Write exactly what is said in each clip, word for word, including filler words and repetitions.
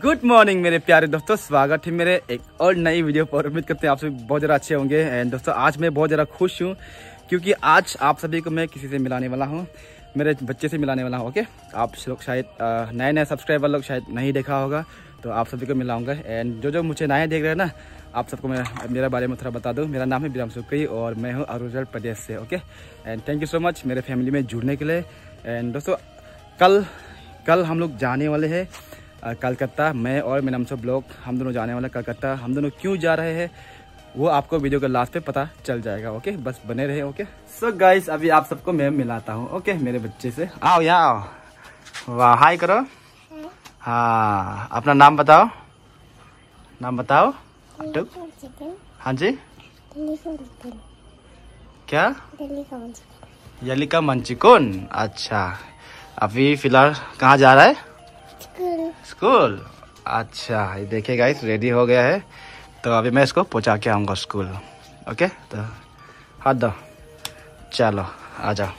Good morning मेरे प्यारे दोस्तों, स्वागत है मेरे एक और नई वीडियो पर। उम्मीद करते हैं आप सभी बहुत ज़्यादा अच्छे होंगे। एंड दोस्तों आज मैं बहुत ज़्यादा खुश हूँ क्योंकि आज आप सभी को मैं किसी से मिलाने वाला हूँ, मेरे बच्चे से मिलाने वाला हूँ। ओके, आप लोग शायद नए नए सब्सक्राइबर लोग शायद नहीं देखा होगा, तो आप सभी को मिलाऊंगा। एंड जो जो मुझे नए देख रहे हैं ना, आप सबको मैं मेरे बारे में थोड़ा बता दूँ। मेरा नाम है विराम सुक्री और मैं हूँ अरुणाचल प्रदेश से। Okay, and thank you so much मेरे फैमिली में जुड़ने के लिए। एंड दोस्तों कल कल हम लोग जाने वाले हैं कलकत्ता। मैं और मेरा सब लोग हम दोनों जाने वाले कलकत्ता। हम दोनों क्यों जा रहे हैं वो आपको वीडियो के लास्ट पे पता चल जाएगा। ओके, बस बने रहे। ओके सो गाइस, अभी आप सबको मैं मिलाता हूँ। ओके, मेरे बच्चे से। आओ यहाँ आओ, वाह हाय करो। हाँ, अपना नाम बताओ, नाम बताओ। हाँ जी, क्या? यलिका मंचिकुन। अच्छा, अभी फिलहाल कहाँ जा रहा है? स्कूल। अच्छा, ये देखिए गाइस रेडी हो गया है, तो अभी मैं इसको पहुंचा के आऊँगा स्कूल। ओके, तो हाथ दो, चलो आ जाओ,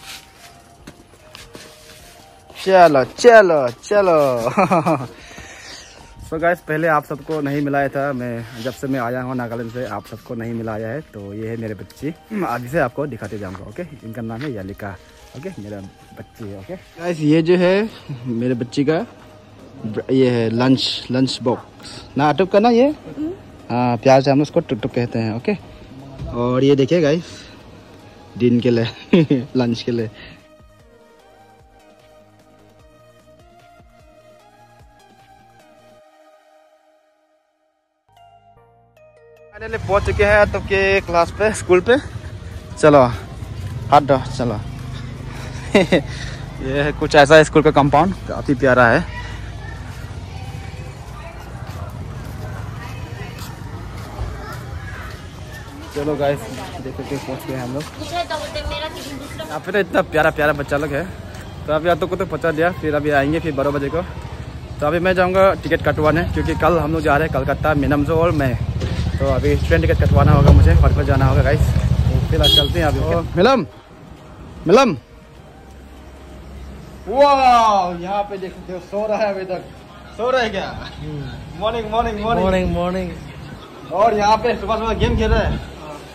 चलो चलो चलो। सो गाइस, पहले आप सबको नहीं मिलाया था मैं, जब से मैं आया हूँ नागालैंड से, आप सबको नहीं मिलाया है। तो ये है मेरे बच्ची, अभी से आपको दिखाते जाऊँगा। ओके, इनका नाम है यलिका। ओके, मेरा बच्ची है। ओके गाइस, ये जो है मेरे बच्ची का ये है लंच लंच बॉक्स ना, टुक का ना ये। हाँ, प्यार से हम उसको टुक टुक कहते हैं। ओके, और ये देखिए गाइस दिन के लिए लंच के लिए। फाइनली पहुंच चुके हैं तो के क्लास पे, स्कूल पे। चलो हाथ दो, चलो। ये है कुछ ऐसा स्कूल का कंपाउंड, काफी प्यारा है। चलो गाइस, देखो के पहुंच गए हम लोग। यहाँ पे तो इतना प्यारा प्यारा बच्चा लोग है। तो अभी आप तो को तो पहुँचा दिया, फिर अभी आएंगे फिर बारह बजे को। तो अभी मैं जाऊँगा टिकट कटवाने, क्योंकि कल हम लोग जा रहे हैं कलकत्ता, मिनमजो और मैं। तो अभी ट्रेन टिकट कटवाना होगा मुझे, फटफट जाना होगा गाइस। तो फिलहाल चलते हैं अभी। मिलम मिलम, वाह, यहाँ पे देखते हो सो रहा है, अभी तक सो रहा है क्या? Morning morning morning morning. और यहाँ पे सुबह सुबह गेम खेल रहे हैं।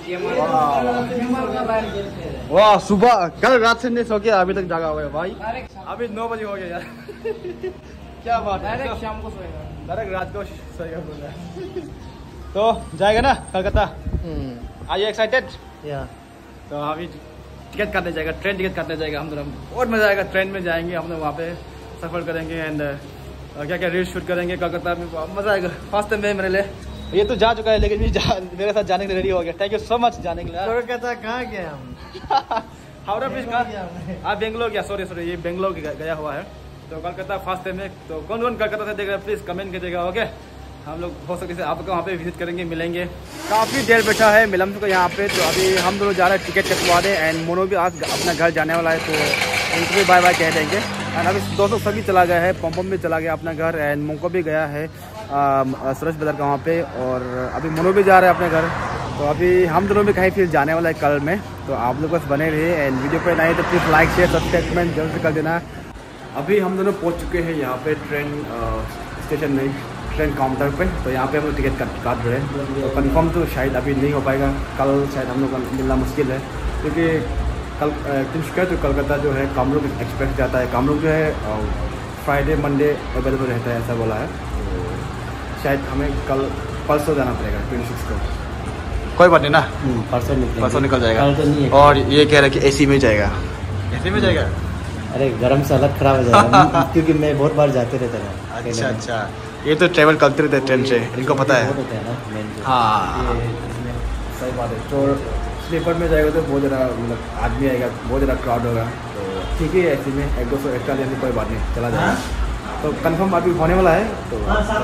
वाह, सुबह कल रात से नहीं सो के अभी तक जागा हुआ है भाई। अभी नौ बजे हो गया यार। क्या बात है, डायरेक्ट शाम को सोएगा, डायरेक्ट रात को सोएगा बोल रहा है। तो जाएगा ना कलकत्ता? Are you excited? या। तो अभी टिकट काटने जाएगा, ट्रेन टिकट काटने जाएगा हम दोनों। बहुत मजा आएगा, ट्रेन में जाएंगे हम लोग, वहाँ पे सफर करेंगे एंड क्या क्या रील शूट करेंगे कलकत्ता में। मजा आएगा। फर्स्ट टाइम है मेरे लिए। ये तो जा चुका है, लेकिन भी मेरे साथ जाने के लिए रेडी हो गया। थैंक यू सो मच जाने के लिए। कलकत्ता कहाँ गया हम? हावड़ा ब्रिज कहाँ? आप बेंगलोर गया, सॉरी सॉरी, ये बेंगलोर गया हुआ है। तो कलकत्ता फर्स्ट टाइम है। तो कौन कौन कलकत्ता से देख रहे हैं प्लीज कमेंट कीजिएगा। ओके, हम लोग हो सके से आपको वहाँ पे विजिट करेंगे, मिलेंगे। काफ़ी देर बैठा है मिलम को यहाँ पे। तो अभी हम दोनों जा रहे हैं टिकट कटवा दें। एंड मोनो भी आज अपना घर जाने वाला है, तो उनको भी बाय बाय कह देंगे। एंड अभी दोस्तों सभी चला गया है, पम्पम भी चला गया अपना घर। एंड मोको भी गया है सूरज बाजार का वहाँ पे। और अभी मोनो भी जा रहा है अपने घर। तो अभी हम दोनों भी कहीं फिर जाने वाला है कल में। तो आप लोग बस बने रहिए। एंड वीडियो पे नए तो please like share subscribe comment जल्द से कर देना। अभी हम दोनों पहुँच चुके हैं यहाँ पे ट्रेन स्टेशन में, ट्रेन काउंटर पे। तो यहाँ पे हम लोग टिकट काट काट रहे हैं। तो कंफर्म तो शायद अभी नहीं हो पाएगा, कल शायद हम लोग का मिलना मुश्किल है, क्योंकि कल तिनसुकिया तो कलकत्ता जो है कामरूप एक्सप्रेस जाता है। कामरूप जो है फ्राइडे मंडे अवेलेबल रहता है, ऐसा बोला है। तो शायद हमें कल परसों जाना पड़ेगा, ट्वेंटी सिक्स को। कोई बात नहीं ना, परसों निकल परसों निकल जाएगा। कल तो नहीं है। और ये कह रहा है कि एसी में जाएगा, एसी में जाएगा। अरे गर्म से हालत खराब हो जाएगा, क्योंकि मैं बहुत बार जाते रहता था। अच्छा अच्छा, ये तो ट्रेवल करते रहते हैं ट्रेन से, इनको पता है। हाँ सही बात है। तो स्लीपर में जाएगा तो बहुत ज़्यादा मतलब आदमी आएगा, बहुत ज़्यादा क्राउड होगा। तो ठीक है, ऐसे में एक दो सौ एक्स्ट्रा लेने कोई बात नहीं, चला जाएगा। तो कंफर्म अभी होने वाला है। तो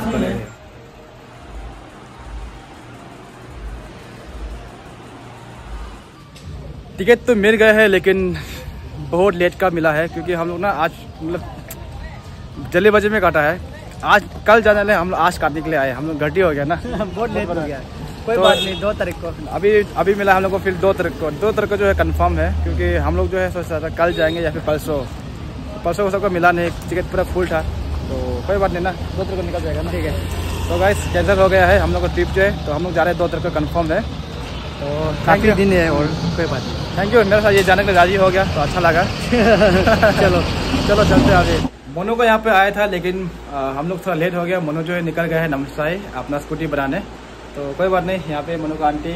टिकट तो मिल गए हैं, लेकिन बहुत लेट का मिला है, क्योंकि हम लोग ना आज मतलब जल्दीबाजी में काटा है। आज कल जाने वाले हम लोग आज काटने के लिए आए, हम लोग घटी हो गया ना। बहुत लेट हो गया। कोई तो बात नहीं, दो तारीख को अभी अभी मिला हम लोग को। फिर दो तारीख को दो तारीख को जो है कंफर्म है, क्योंकि हम लोग जो है सोच रहा था कल जाएंगे या फिर परसों। परसों को सबको मिला नहीं, टिकट पूरा फुल था। तो कोई बात नहीं ना, दो तारीख को निकल जाएगा ना। ठीक है, तो गाइस कैंसिल हो गया है हम लोग का ट्रिप जो है, तो हम लोग जा रहे हैं दो तारीख को कन्फर्म है। तो काफ़ी दिन है और कोई बात नहीं। थैंक यू, मेरे साथ ये जाने के लिए राजी हो गया तो अच्छा लगा। चलो चलो चलते आगे। मोनू को यहाँ पे आया था लेकिन आ, हम लोग थोड़ा लेट हो गया। मोनू जो है निकल गया है नमस्ताई अपना स्कूटी बनाने, तो कोई बात नहीं। यहाँ पे मोनू का आंटी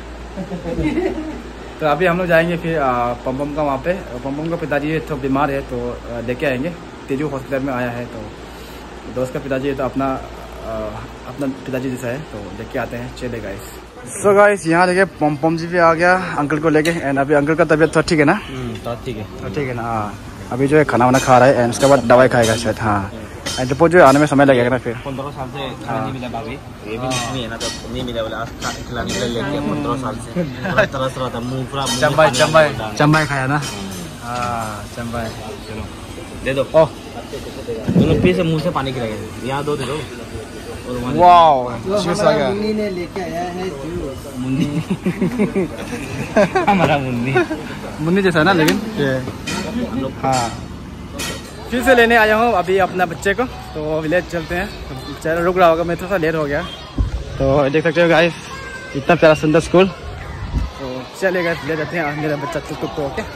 तो अभी हम लोग जाएंगे फिर पम्पम का वहाँ पे। पम्पम का पिताजी तो बीमार है तो लेके आएंगे। तेजू हॉस्पिटल में आया है, तो दोस्त का पिताजी है तो अपना आ, अपना पिताजी जैसा है, तो लेके आते हैं। चले गाइस। सो गाइस यहाँ देखिए पम्पम जी भी आ गया अंकल को लेके। एंड अभी अंकल का तबीयत थोड़ा ठीक है ना? तो ठीक है, तो ठीक है ना। हाँ, अभी जो है खाना वाना खा रहा है एंड उसके बाद दवाई खाएगा शायद। हाँ, एंड रिपोर्ट जो है आने में समय लगेगा ना फिर। पंद्रह साल से खाना नहीं मिला भाभी, ये भी नहीं है ना, तो नहीं मिला बोला आज खिलाने के लिए लेके पंद्रह साल से तरस रहा था, मुंह पूरा चम्बाई चम्बाई चम्बाई खाया ना। हाँ चम्बाई। चलो दे दो। ओह दोनों फिर से मुंह से पानी गिराएगा, यहाँ दो दे दो। वाओ जूस आ गया। मुन्नी ने लेके आया है जूस। मुन्नी हमारा मुन्नी मुन्नी जैसा है ना, लेकिन हाँ फिर से लेने आया हूँ अभी अपना बच्चे को। तो विलेज चलते हैं, तो चलो रुक रहा होगा, मैं थोड़ा सा लेट हो गया। तो देख सकते हो गाइस इतना प्यारा सुंदर स्कूल। तो चले गाइस ले जाते हैं मेरा बच्चा टुक टुक को। ओके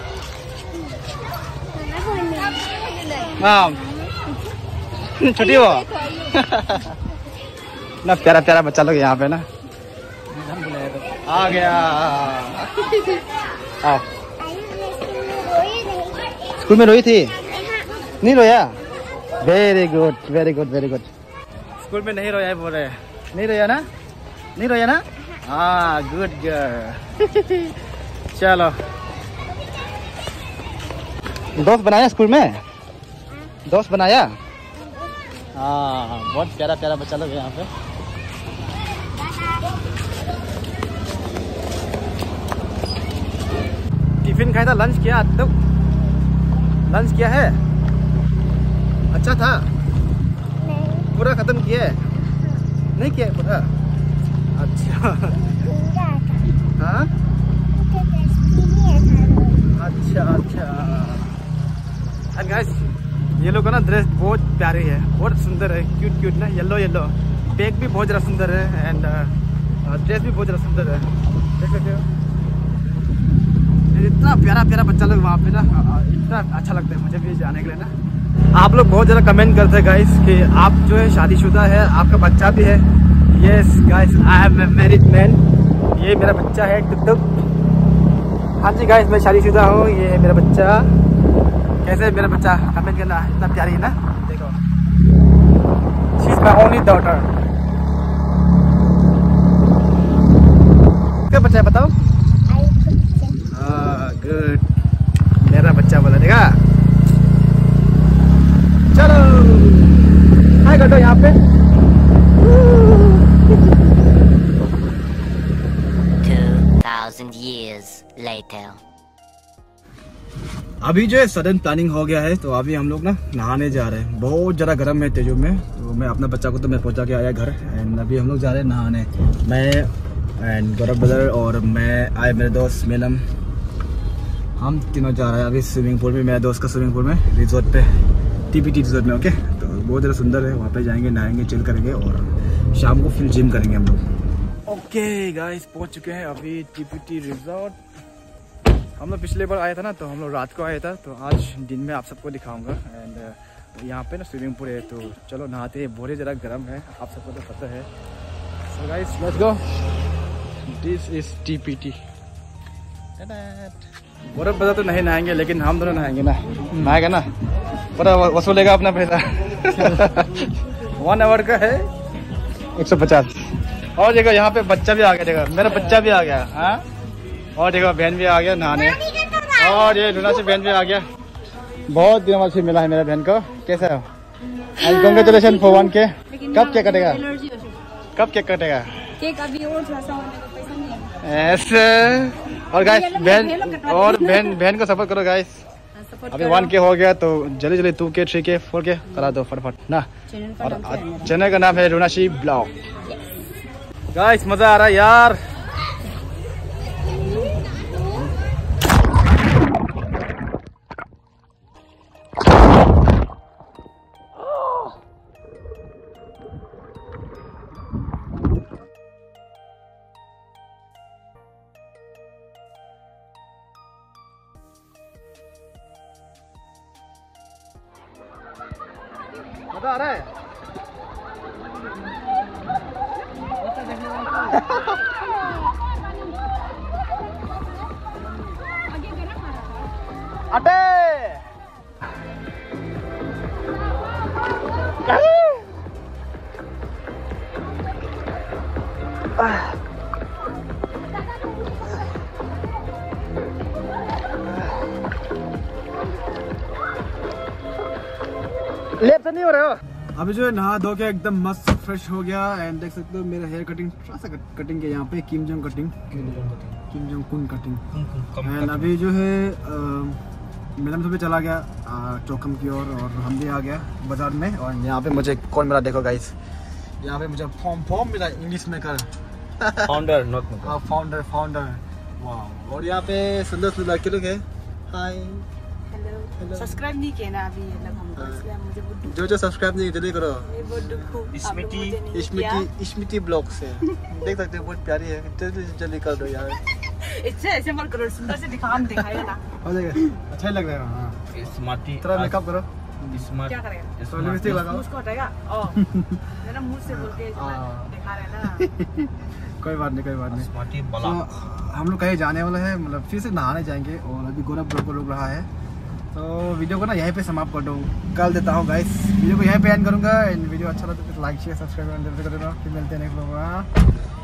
हाँ छुट्टी हो ना, प्यारा प्यारा बच्चा लोग यहाँ पे ना आ गया। आओ, स्कूल में रोई थी? नहीं रोया? Very good very good very good. School में नहीं रोया बोल रहे, नहीं रोया ना? नहीं रोया ना? हाँ गुड गर्ल। चलो दोस्त बनाया स्कूल में? दोस्त बनाया? हाँ बहुत प्यारा प्यारा बच्चा लोग यहाँ पे। टिफिन खाया था, लंच किया तो लंच किया है? अच्छा था? पूरा खत्म किया है? नहीं किया पूरा? अच्छा हाँ अच्छा अच्छा। एंड गाइस ये लोग का ना ड्रेस बहुत प्यारी है, बहुत सुंदर है, क्यूट क्यूट ना, येलो येलो। बैग भी बहुत ज़्यादा सुंदर है एंड ड्रेस भी बहुत ज़्यादा सुंदर है, देख सकते हो। इतना प्यारा प्यारा बच्चा लोग वहाँ पे ना, इतना अच्छा लगता है मुझे भी जाने के लिए ना। आप लोग बहुत ज़्यादा कमेंट करते हैं गाइस कि आप जो है शादीशुदा है, आपका बच्चा भी है। Yes guys I am a married man. ये मेरा बच्चा है टुक। हाँ जी गाइस मैं शादीशुदा हूँ, ये है मेरा बच्चा। कैसे है मेरा बच्चा? कमेंट करना, इतना प्यारी है ना। देखो she is my only daughter. क्या बच्चा है बताओ? गुड, मेरा बच्चा बोला देखा। चलो हाय कर दो यहाँ पे। two thousand years later. अभी जो है सडन प्लानिंग हो गया है, तो अभी हम लोग ना नहाने जा रहे हैं। बहुत ज़्यादा गर्म है तेजू में, तो मैं अपना बच्चा को तो मैं पहुंचा के आया घर एंड अभी हम लोग जा रहे हैं नहाने। मैं एंड गौरव ब्रदर और मैं आए मेरे दोस्त मेलम, हम तीनों जा रहे हैं अभी स्विमिंग पूल में। मेरे दोस्त का स्विमिंग पूल में रिजोर्ट पे, टीपीटी रिजोर्ट में। ओके तो बहुत ज़्यादा सुंदर है, वहाँ पे जाएंगे, नहाएंगे, चिल करेंगे और शाम को फिर जिम करेंगे हम लोग। ओके गाइस पहुँच चुके हैं अभी टीपीटी रिजोर्ट। हम लोग पिछले बार आया था ना, तो हम लोग रात को आया था, तो आज दिन में आप सबको दिखाऊंगा। एंड यहाँ पे ना स्विमिंग पूल है, तो चलो नहाते हैं। बहुत ज़रा गर्म है, आप सबको तो पता है। So guys let's go, this is TPT. बर्फ बता तो नहीं नहाएंगे, लेकिन हम दोनों नहाएंगे ना। नहाएगा ना, पूरा वसूलेगा अपना पैसा। वन आवर का है एक सौ पचास। और देखो यहाँ पे बच्चा भी आ गया, देखो मेरा बच्चा भी आ गया। हाँ और देखो बहन भी आ गया नहाने, और ये लूना से बहन भी आ गया। बहुत दिनों बाद फिर मिला है मेरा बहन को। कैसा है? कांग्रेचुलेशन फॉर वन के। कब केक कटेगा? कब केक कटेगा? केक अभी और थोड़ा सा होने का पैसा नहीं है। ऐसे और गाइस बहन और बहन बहन को सपोर्ट करो गाइस। अभी वन के हो गया, तो जल्दी जल्दी टू के थ्री के फोर के करा दो फटाफट ना। और चैनल का नाम है रुनाशी ब्लॉग। गाइस मजा आ रहा है यार। मजा आ रहा है। अटे लेप से नहीं हो रहे हो। अभी जो है नहा धो के एकदम मस्त फ्रेश हो गया एंड देख सकते हो मेरा हेयर कटिंग थोड़ा सा कटिंग के यहाँ पे Kim Jong cutting Kim Jong Un cutting and अभी जो है मैडम सुबह चला गया चौकम की ओर और, और हम भी आ गया बाजार में और यहाँ पे मुझे कौन मिला देखो गाइस यहाँ पे मुझे फॉर्म फॉर्म मिला इंग्लिश में कर फाउंडर नॉट हाँ फाउंडर फाउंडर वाह। और यहाँ पे सुंदर सुंदर लड़के लोग है। हाय सब्सक्राइब नहीं किया ना अभी ये लोग हमको, इसलिए मुझे बुड्ढू जो जो सब्सक्राइब नहीं जल्दी करो। ये बुड्ढू को स्मिटी स्मिटी स्मिटी ब्लॉग से देख सकते हो बहुत प्यारी है। जल्दी जल्दी कर दो यार। इससे ऐसे मत करो, सुंदर से दिखा हम दिखाएगा ना हो जाएगा अच्छा ही लग रहा है। हाँ स्मार्टी थोड़ा मेकअप करो। स्मार्ट क्या करेगा तो लिपस्टिक लगाओ। मुझको हटाएगा ओह मेरा मुंह से बोल के दिखा रहा है ना। कोई बात नहीं कोई बात नहीं। स्मार्टी तो बला हम लोग कहीं जाने वाले हैं मतलब फिर से नहाने जाएंगे और अभी गौरव ब्लॉग को रुक रहा है तो वीडियो को ना यहीं पे समाप्त कर दूँ कर देता हूँ गाइस। वीडियो को यहीं पे एंड करूँगा। वीडियो अच्छा लगा तो लाइक शेयर सब्सक्राइब कर देना। फिर मिलते हैं नेक्स्ट ब्लॉग में।